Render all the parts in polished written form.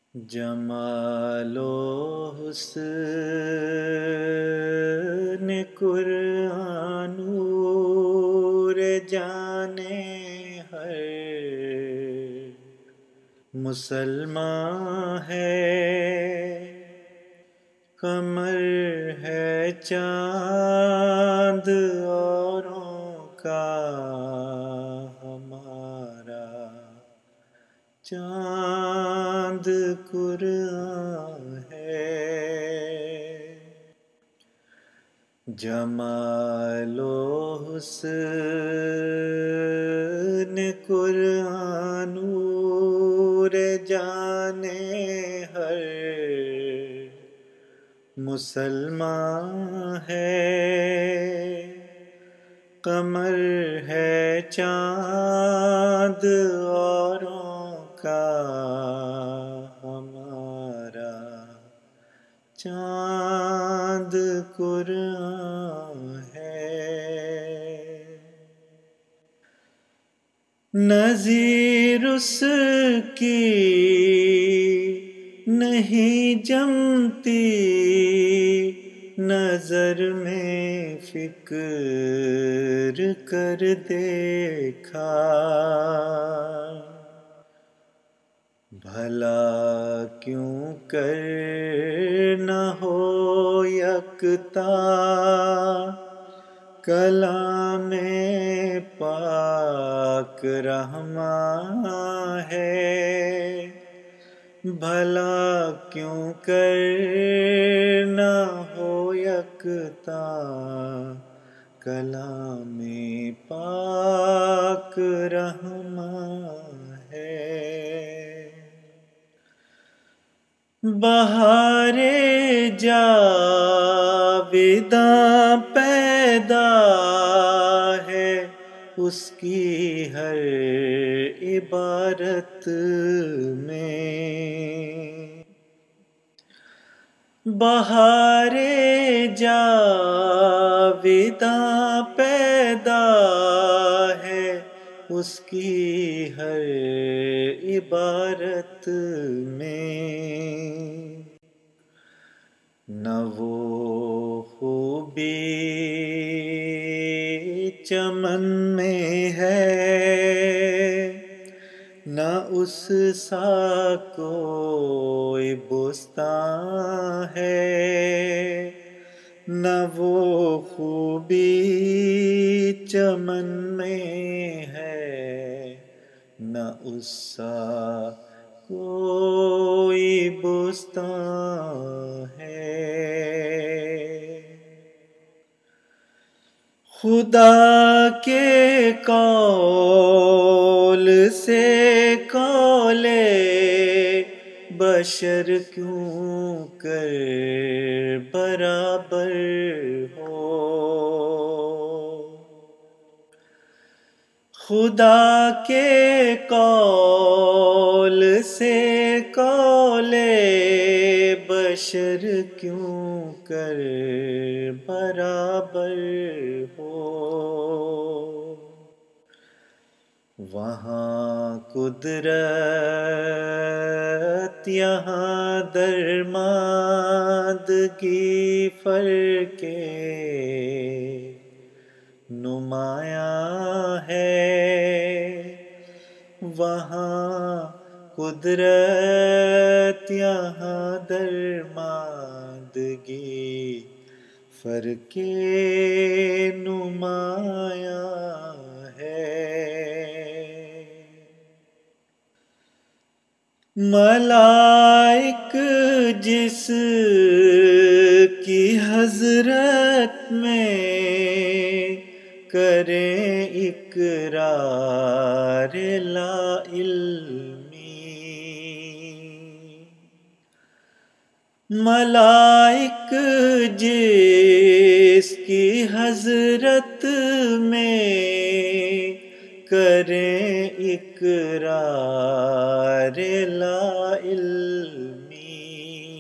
جمالو حسن قرآن نور جانے ہر مسلمان ہے، قمر ہے چاند اوروں کا ہمارا چاند قرآن ہے۔ جمال و حسن قرآن نور جانے ہر مسلمان ہے، قمر ہے چاند اوروں کا ہمارا چاند قرآن ہے۔ نظیر اس کی نہیں جمتی نظر میں فکر کر دیکھا، بھلا کیوں کر نہ ہو یکتا کلام پاک رحماں ہے، بھلا کیوں کر نہ ہو یکتا کلام پاک رحماں ہے۔ بہار جاویداں پیدا ہے اس کی ہر عبارت میں، بہار جاویداں پیدا ہے اس کی ہر عبارت میں، نہ وہ خوبی چمن میں ہے، نہ اس سا کوئی بستان ہے، نہ وہ خوبی چمن میں ہے، نہ اس سا کوئی بستان ہے۔ خدا کے قول سے قول بشر کیوں کر برابر ہو، خدا کے قول سے قول بشر کیوں کر برابر ہو، وہاں قدرت یہاں درماندگی فرق نمایاں ہے، وہاں قدرت یہاں درماندگی فرق نمایاں ہے۔ ملائک جس کی حضرت میں کریں اقرار لا علمی، ملائک جس کی حضرت میں کریں اقرار لا علمی،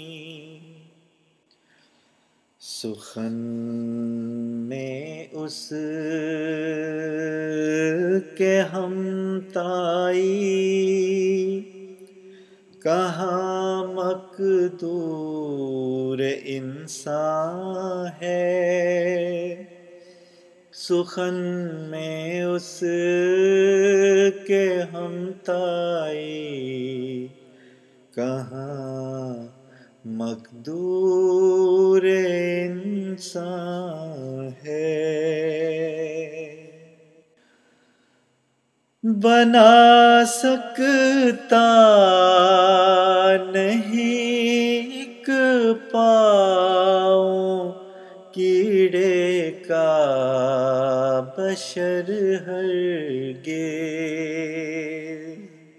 سخن میں اس کے ہمتائی کہاں سخن میں اس کے ہمتائی کہاں مقدور انسان ہے. بنا سکتا نہیں ایک پاؤں کیڑے کا بشر ہرگز.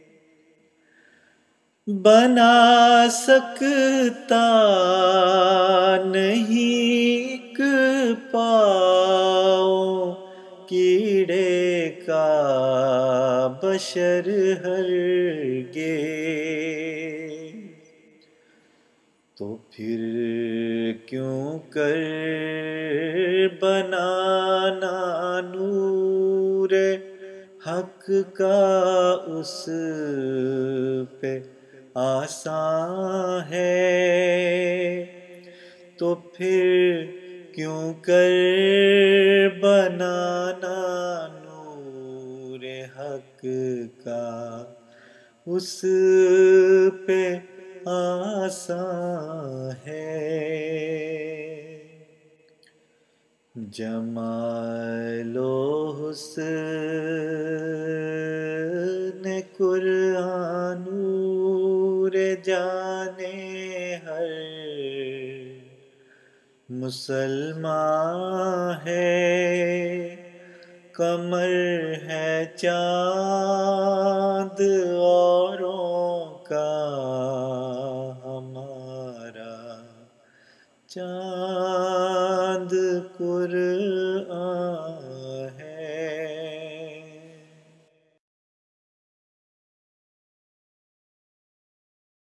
بنا سکتا نہیں ایک پاؤں کیڑے کا بشر ہرگز. تو پھر کیوں کر بنانا نور حق کا اس پہ آساں ہے. تو پھر کیوں کر بنانا نور حق کا اس پہ آساں ہے. جمالو حسن قرآن نور جانے ہر مسلمان ہے. قمر ہے چاند اوروں کا ہمارا چاند قرآن